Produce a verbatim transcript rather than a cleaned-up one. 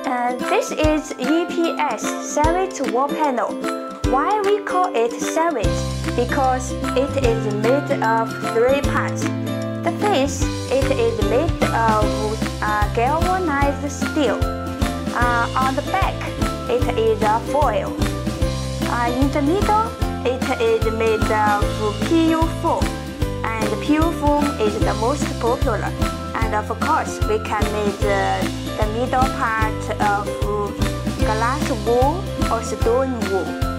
Uh, this is E P S CEREC wall panel. Why we call it CEREC? Because it is made of three parts. The face, it is made of uh, galvanized steel. Uh, on the back, it is a foil. Uh, in the middle, it is made of P U foam, and P U foam is the most popular. And of course, we can make uh, the middle part of glass wool or stone wool.